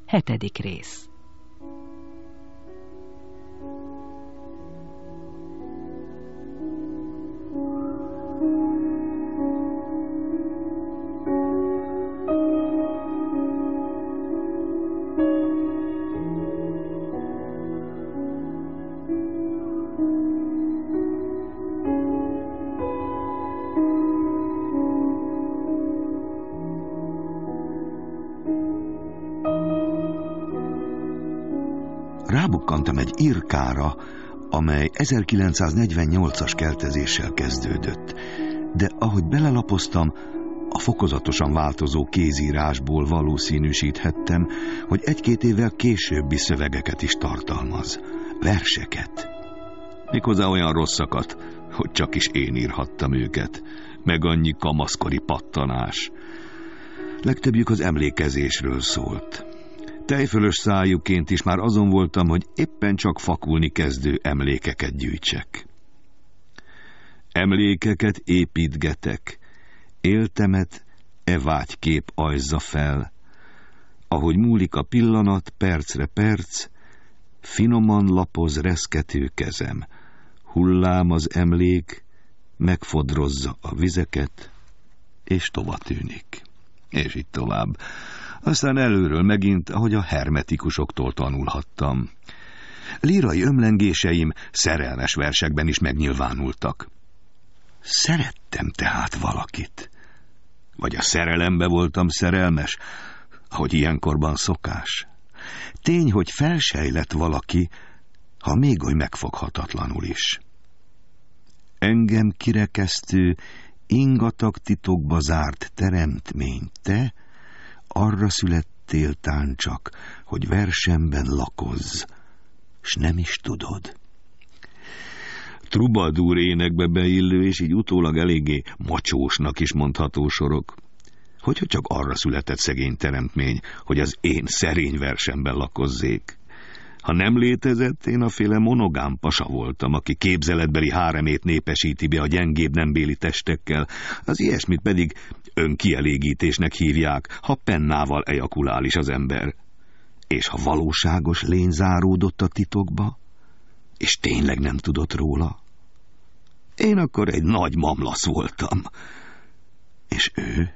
7. rész. Rábukkantam egy irkára, amely 1948-as keltezéssel kezdődött, de ahogy belelapoztam, a fokozatosan változó kézírásból valószínűsíthettem, hogy 1-2 évvel későbbi szövegeket is tartalmaz, verseket. Méghozzá olyan rosszakat, hogy csak is én írhattam őket, meg annyi kamaszkori pattanás. Legtöbbjük az emlékezésről szólt. Tejfölös szájúként is már azon voltam, hogy éppen csak fakulni kezdő emlékeket gyűjtsek. Emlékeket építgetek, éltemet vágykép ajzza fel. Ahogy múlik a pillanat, percre perc, finoman lapoz reszkető kezem. Hullám az emlék, megfodrozza a vizeket, és tova tűnik. És így tovább. Aztán előről megint, ahogy a hermetikusoktól tanulhattam. Lírai ömlengéseim szerelmes versekben is megnyilvánultak. Szerettem tehát valakit. Vagy a szerelembe voltam szerelmes, ahogy ilyenkorban szokás. Tény, hogy felsejlett valaki, ha még oly megfoghatatlanul is. Engem kirekesztő, ingatag titokba zárt teremtmény, te arra születtél tán csak, hogy versemben lakozz, s nem is tudod. Trubadúr énekbe beillő, és így utólag eléggé macsósnak is mondható sorok. Hogy csak arra született szegény teremtmény, hogy az én szerény versemben lakozzék. Ha nem létezett, én aféle monogám pasa voltam, aki képzeletbeli háremét népesíti be a gyengébb nembéli testekkel, az ilyesmit pedig önkielégítésnek hívják, ha pennával ejakulál is az ember. És ha valóságos lény záródott a titokba, és tényleg nem tudott róla, én akkor egy nagy mamlasz voltam. És ő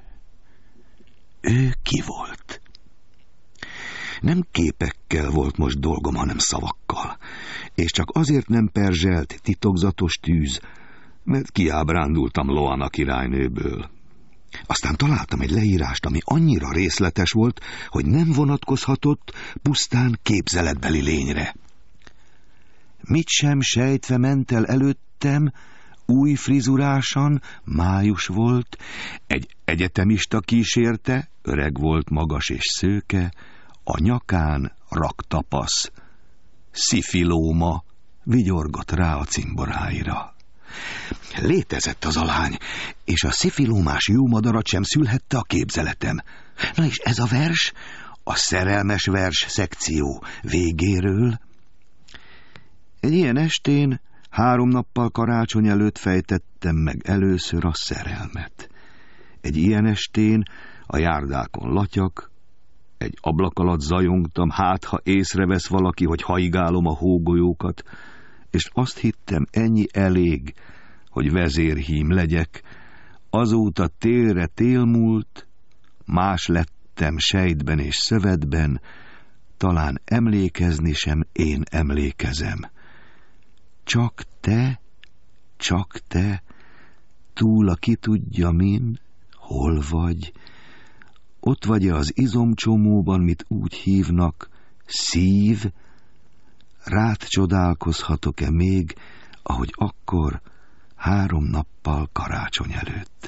ki volt? Nem képekkel volt most dolgom, hanem szavakkal, és csak azért nem perzselt titokzatos tűz, mert kiábrándultam Loana királynőből. Aztán találtam egy leírást, ami annyira részletes volt, hogy nem vonatkozhatott pusztán képzeletbeli lényre. Mit sem sejtve ment el előttem, új frizurásan, május volt, egy egyetemista kísérte, öreg volt, magas és szőke, a nyakán raktapasz, Szifilóma vigyorgott rá a cimboráira. Létezett az a lány, és a szifilómás jó madarat sem szülhette a képzeletem. Na és ez a vers, a szerelmes vers szekció végéről. Egy ilyen estén 3 nappal karácsony előtt fejtettem meg először a szerelmet. Egy ilyen estén a járdákon latyak, egy ablak alatt zajongtam, hát ha észrevesz valaki, hogy haigálom a hógolyókat, és azt hittem, ennyi elég, hogy vezérhím legyek. Azóta télre tél múlt, más lettem sejtben és szövetben, talán emlékezni sem én emlékezem. Csak te, túl a ki tudja min, hol vagy? Ott vagy-e az izomcsomóban, mit úgy hívnak, szív? Rád csodálkozhatok-e még, ahogy akkor 3 nappal karácsony előtt?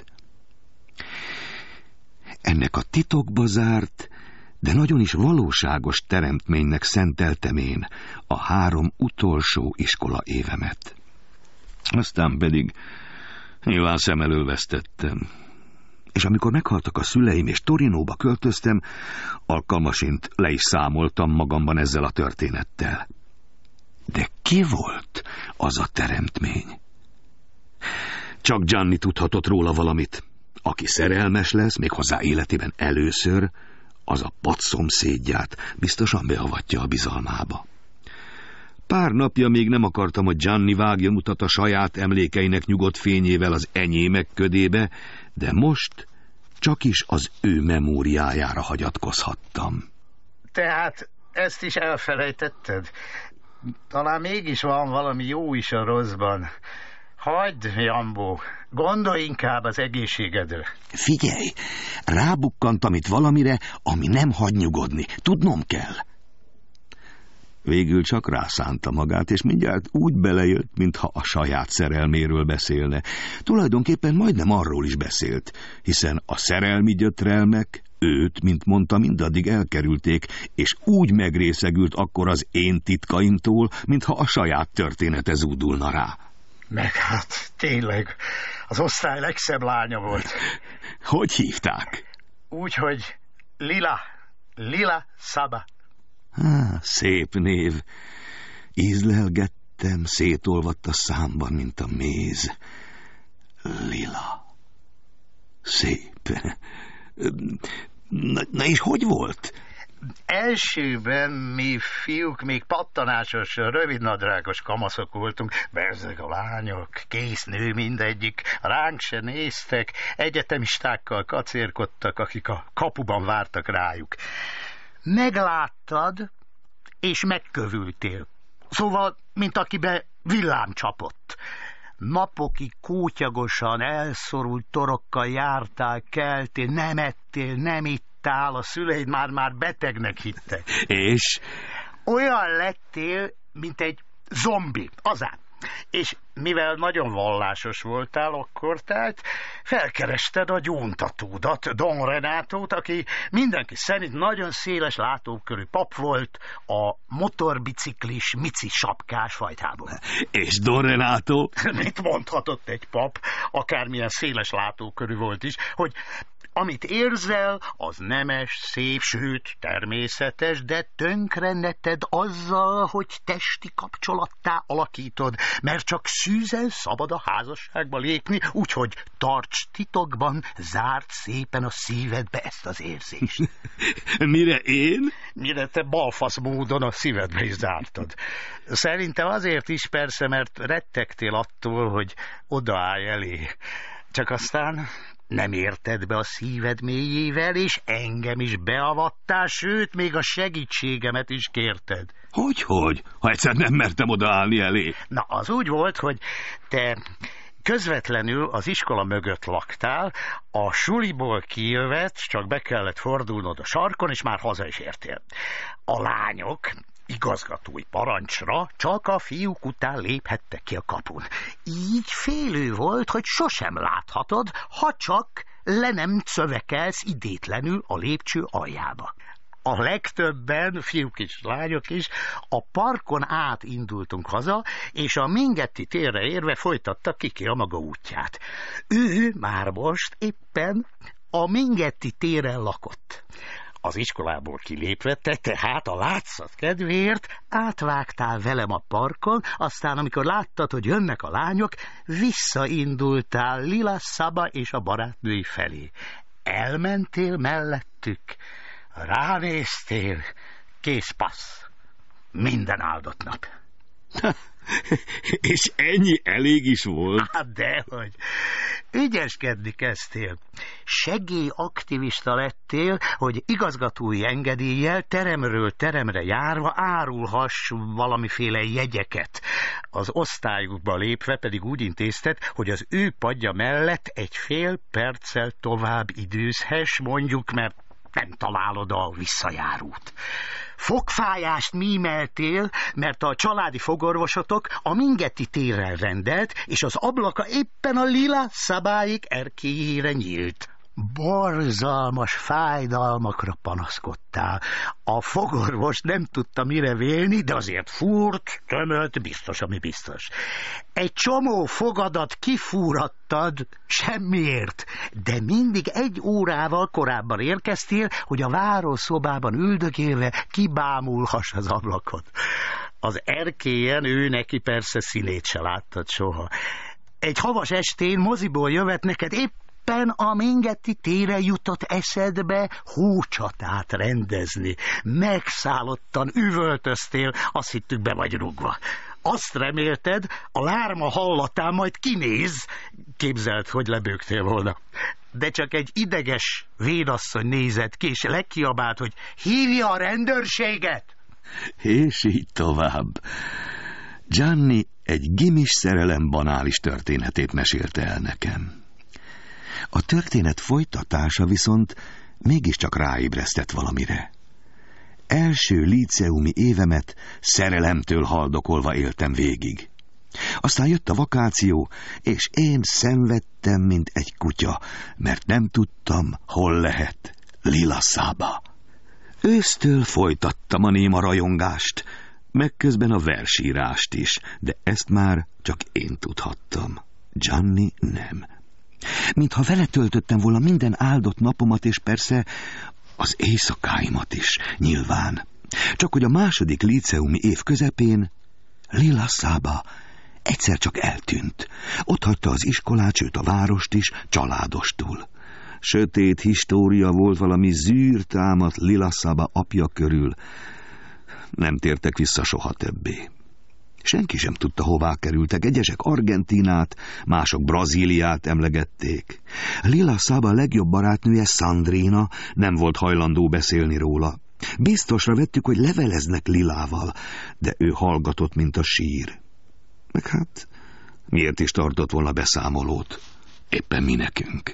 Ennek a titokba zárt, de nagyon is valóságos teremtménynek szenteltem én a 3 utolsó iskola évemet. Aztán pedig nyilván szem elől vesztettem. És amikor meghaltak a szüleim, és Torinóba költöztem, alkalmasint le is számoltam magamban ezzel a történettel. De ki volt az a teremtmény? Csak Gianni tudhatott róla valamit. Aki szerelmes lesz, méghozzá életében először, az a padszomszédját biztosan beavatja a bizalmába. Pár napja még nem akartam, hogy Gianni vágjon utat a saját emlékeinek nyugodt fényével az enyémek ködébe, de most csak is az ő memóriájára hagyatkozhattam. Tehát ezt is elfelejtetted? Talán mégis van valami jó is a rosszban. Hagyd, Jambó, gondolj inkább az egészségedre. Figyelj, rábukkantam itt valamire, ami nem hagy nyugodni. Tudnom kell. Végül csak rászánta magát, és mindjárt úgy belejött, mintha a saját szerelméről beszélne. Tulajdonképpen majdnem arról is beszélt, hiszen a szerelmi gyötrelmek őt, mint mondta, mindaddig elkerülték, és úgy megrészegült akkor az én titkaimtól, mintha a saját története zúdulna rá. Meg hát tényleg, az osztály legszebb lánya volt. Hogy hívták? Úgy, hogy Lila Saba. Szép név. Ízlelgettem, szétolvadt a számban, mint a méz. Lila. Szép. Na és hogy volt? Elsőben mi fiúk még pattanásos, rövidnadrágos kamaszok voltunk, berzeg a lányok, kész nő mindegyik, ránk se néztek, egyetemistákkal kacérkodtak, akik a kapuban vártak rájuk. Megláttad, és megkövültél. Szóval, mint akibe villám csapott. Napokig kútyagosan, elszorult torokkal jártál, keltél, nem ettél, nem ittál, a szüleid már betegnek hittek. És? Olyan lettél, mint egy zombi, azán. És mivel nagyon vallásos voltál akkor, tehát felkerested a gyóntatódat, Don Renátót, aki mindenki szerint nagyon széles látókörű pap volt, a motorbiciklis, mici sapkás fajtából. És Don Renátó? Mit mondhatott egy pap, akármilyen széles látókörű volt is, hogy amit érzel, az nemes, szép, sőt, természetes, de tönkre ne tedd azzal, hogy testi kapcsolattá alakítod, mert csak szűzen szabad a házasságba lépni, úgyhogy tarts titokban, zárd szépen a szívedbe ezt az érzést. Mire én? Mire te balfasz módon a szívedbe is zártad. Szerintem azért is persze, mert rettegtél attól, hogy odaállj elé. Csak aztán nem érted be a szíved mélyével, és engem is beavattál, sőt, még a segítségemet is kérted. Hogy? Ha egyszer nem mertem odaállni elé. Na, az úgy volt, hogy te közvetlenül az iskola mögött laktál, a suliból kijövet, csak be kellett fordulnod a sarkon, és már haza is értél. A lányok igazgatói parancsra csak a fiúk után léphettek ki a kapun. Így félő volt, hogy sosem láthatod, ha csak le nem cövekelsz idétlenül a lépcső aljába. A legtöbben, fiúk is, lányok is, a parkon át indultunk haza, és a Mingetti térre érve folytatta Kiki a maga útját. Ő már most éppen a Mingetti téren lakott. Az iskolából kilépve, te tehát a látszat kedvéért átvágtál velem a parkon, aztán amikor láttad, hogy jönnek a lányok, visszaindultál Lila Saba és a barátnői felé. Elmentél mellettük, ránéztél, kész passz. Minden áldott nap. És ennyi elég is volt? Hát dehogy. Ügyeskedni kezdtél. Segélyaktivista lettél, hogy igazgatói engedéllyel teremről teremre járva árulhass valamiféle jegyeket. Az osztályukba lépve pedig úgy intézted, hogy az ő padja mellett egy fél perccel tovább időzhess, mondjuk, mert nem találod a visszajárót. Fogfájást mímeltél, mert a családi fogorvosotok a Mingetti térrel rendelt, és az ablaka éppen a Lila Szabályik erkélyére nyílt. Borzalmas fájdalmakra panaszkodtál. A fogorvos nem tudta mire vélni, de azért fúrt, tömött, biztos, ami biztos. Egy csomó fogadat kifúrattad semmiért, de mindig 1 órával korábban érkeztél, hogy a várószobában üldögélve kibámulhass az ablakot. Az erkélyen ő neki persze színét se láttad soha. Egy havas estén moziból jövet neked éppen éppen a Mingeti tére jutott eszedbe hócsatát rendezni. Megszállottan üvöltöztél, azt hittük, be vagy rúgva. Azt remélted, a lárma hallatán majd kinéz, képzeld, hogy lebőgtél volna. De csak egy ideges vénasszony nézett ki, és legkiabált, hogy hívja a rendőrséget. És így tovább. Gianni egy gimis szerelem banális történetét mesélte el nekem. A történet folytatása viszont mégiscsak ráébresztett valamire. Első líceumi évemet szerelemtől haldokolva éltem végig. Aztán jött a vakáció, és én szenvedtem, mint egy kutya, mert nem tudtam, hol lehet Lila Saba. Ősztől folytattam a néma rajongást, meg közben a versírást is, de ezt már csak én tudhattam. Gianni nem. Mintha vele töltöttem volna minden áldott napomat, és persze az éjszakáimat is, nyilván. Csak hogy a második líceumi év közepén Lila Saba egyszer csak eltűnt. Otthagyta az iskolát, sőt a várost is, családostul. Sötét história volt, valami zűr támadt Lila Saba apja körül. Nem tértek vissza soha többé. Senki sem tudta, hová kerültek. Egyesek Argentínát, mások Brazíliát emlegették. Lila Saba legjobb barátnője, Sandrina, nem volt hajlandó beszélni róla. Biztosra vettük, hogy leveleznek Lilával, de ő hallgatott, mint a sír. Meg hát, miért is tartott volna beszámolót? Éppen mi nekünk.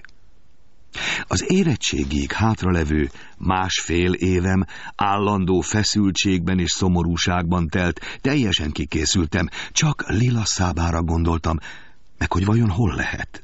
Az érettségig hátralevő másfél évem állandó feszültségben és szomorúságban telt, teljesen kikészültem, csak Lila Sabára gondoltam, meg hogy vajon hol lehet.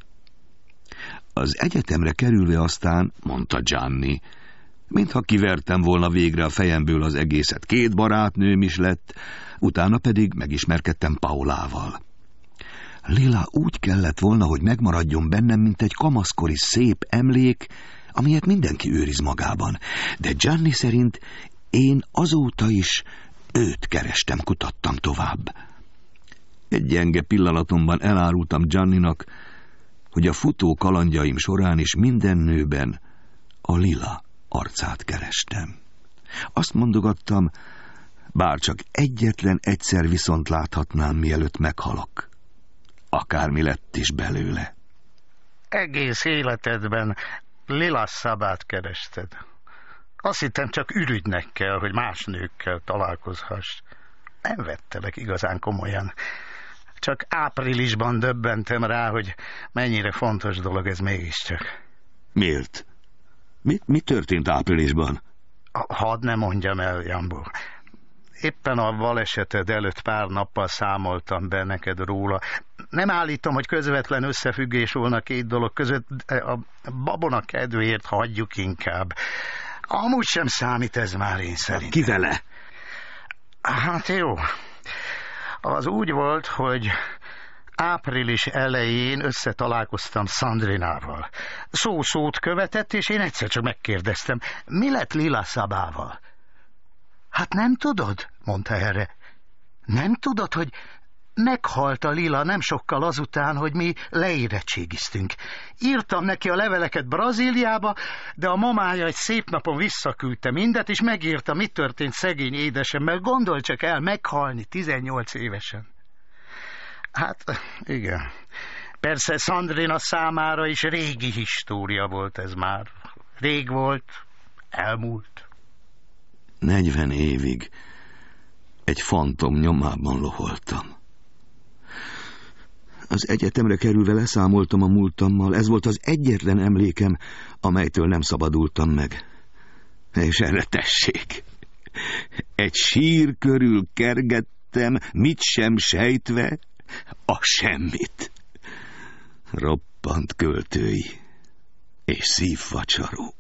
Az egyetemre kerülve aztán, mondta Gianni, mintha kivertem volna végre a fejemből az egészet. 2 barátnőm is lett, utána pedig megismerkedtem Paulával. Lila úgy kellett volna, hogy megmaradjon bennem, mint egy kamaszkori szép emlék, amilyet mindenki őriz magában. De Gianni szerint én azóta is őt kerestem, kutattam tovább. Egy gyenge pillanatomban elárultam Gianninak, hogy a futó kalandjaim során is minden nőben a Lila arcát kerestem. Azt mondogattam, bár csak egyetlen egyszer viszont láthatnám, mielőtt meghalok. Akármi lett is belőle. Egész életedben Lila Sabát kerested. Azt hittem, csak ürügynek kell, hogy más nőkkel találkozhass. Nem vettelek igazán komolyan. Csak áprilisban döbbentem rá, hogy mennyire fontos dolog ez mégiscsak. Miért? Mi történt áprilisban? Hadd ne mondjam el, Jambó. Éppen a baleseted előtt pár nappal számoltam be neked róla. Nem állítom, hogy közvetlen összefüggés volna 2 dolog között, de a babona kedvéért hagyjuk inkább. Amúgy sem számít ez már, én szerintem. Ki vele? Hát jó. Az úgy volt, hogy április elején összetalálkoztam Sandrinával. Szó-szót követett, és én egyszer csak megkérdeztem, mi lett Lila Sabával? Hát nem tudod, mondta erre. Nem tudod, hogy meghalt a Lila nem sokkal azután, hogy mi leérettségiztünk. Írtam neki a leveleket Brazíliába, de a mamája egy szép napon visszaküldte mindet, és megírta, mi történt szegény édesemmel. Gondolj csak el, meghalni 18 évesen. Hát, igen. Persze Sandrina számára is régi história volt ez már. Rég volt, elmúlt. 40 évig egy fantom nyomában loholtam. Az egyetemre kerülve leszámoltam a múltammal, ez volt az egyetlen emlékem, amelytől nem szabadultam meg. És erre tessék! Egy sír körül kergettem, mit sem sejtve, a semmit. Roppant költői és szívvacsaró.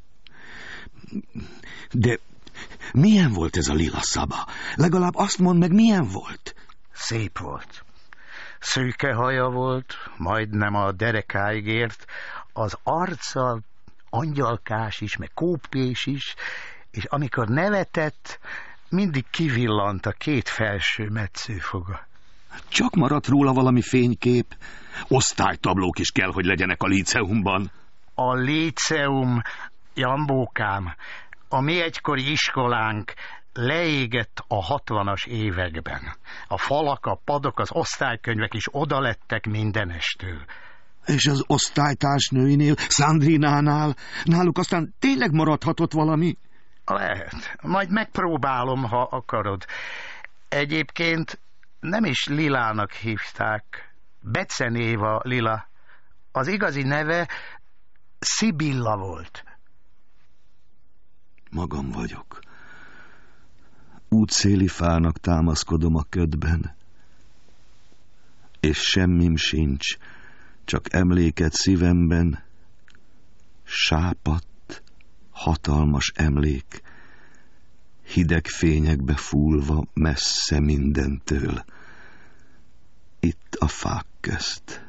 De milyen volt ez a Lila Saba? Legalább azt mondd meg, milyen volt? Szép volt. Szőke haja volt, majdnem a derekáig ért, az arca angyalkás is, meg kópés is, és amikor nevetett, mindig kivillant a 2 felső metszőfoga. Csak maradt róla valami fénykép? Osztálytablók is kell, hogy legyenek a líceumban. A líceum, Jambókám, a mi egykori iskolánk leégett a 60-as években. A falak, a padok, az osztálykönyvek is odalettek mindenestől. És az osztálytársnőinél, Szandrinánál, náluk aztán tényleg maradhatott valami? Lehet. Majd megpróbálom, ha akarod. Egyébként nem is Lilának hívták. Becenéva Lila. Az igazi neve Szibilla volt. Magam vagyok. Útszéli fának támaszkodom a ködben, és semmim sincs, csak emléket szívemben, sápadt, hatalmas emlék, hideg fényekbe fúlva messze mindentől, itt a fák közt.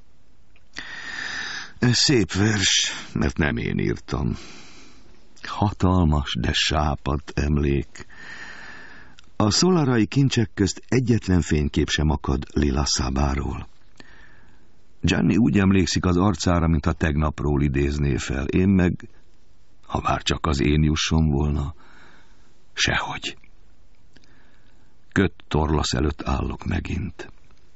Ez szép vers, mert nem én írtam. Hatalmas, de sápadt emlék. A szolarai kincsek közt egyetlen fénykép sem akad Lila Szabáról. Gianni úgy emlékszik az arcára, mintha tegnapról idézné fel. Én meg, ha bár csak az én jusson volna, sehogy. Köt torlasz előtt állok megint.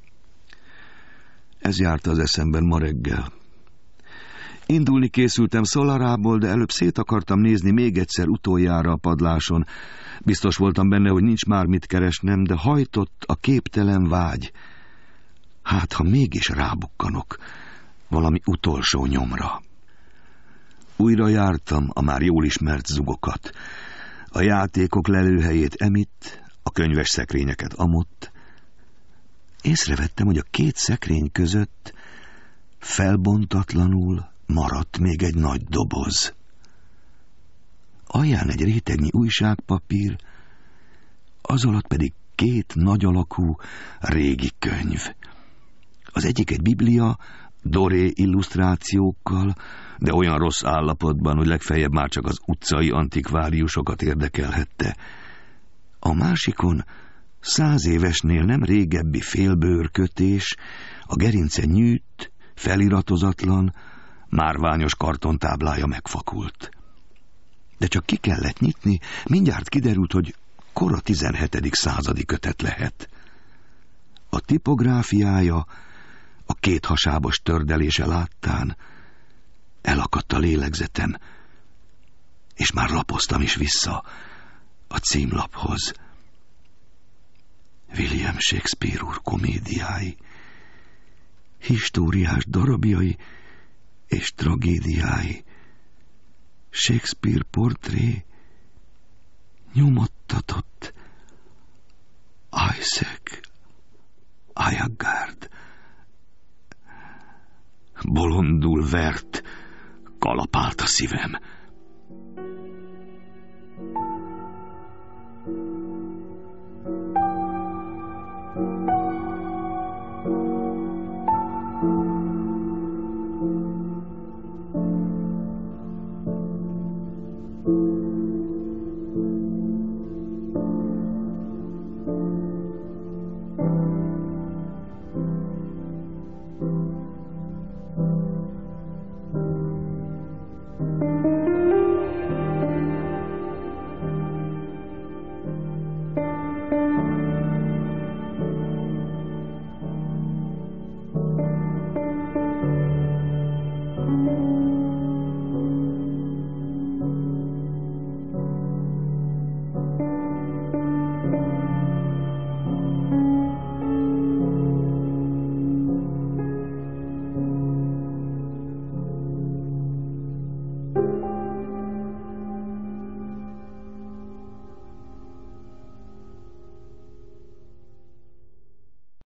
Ez járt az eszemben ma reggel. Indulni készültem Szolarából, de előbb szét akartam nézni még egyszer utoljára a padláson. Biztos voltam benne, hogy nincs már mit keresnem, de hajtott a képtelen vágy. Hát, ha mégis rábukkanok valami utolsó nyomra. Újra jártam a már jól ismert zugokat. A játékok lelőhelyét emitt, a könyves szekrényeket amott. Észrevettem, hogy a két szekrény között felbontatlanul maradt még egy nagy doboz. Alján egy rétegnyi újságpapír, az alatt pedig két nagy alakú régi könyv. Az egyik egy biblia, doré illusztrációkkal, de olyan rossz állapotban, hogy legfeljebb már csak az utcai antikváriusokat érdekelhette. A másikon 100 évesnél nem régebbi félbőrkötés, a gerince nyűtt, feliratozatlan, márványos kartontáblája megfakult. De csak ki kellett nyitni, mindjárt kiderült, hogy kora 17. századi kötet lehet. A tipográfiája, a kéthasábos tördelése láttán elakadt a lélegzetem, és már lapoztam is vissza a címlaphoz. William Shakespeare úr komédiái, históriás darabjai és tragédiái, Shakespeare portré, nyomottatott Isaac Ayagard. Bolondul vert, kalapált a szívem.